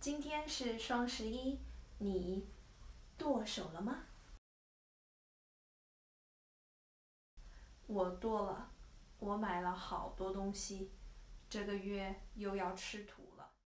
今天是双11，你剁手了吗？我剁了，我买了好多东西，这个月又要吃土了。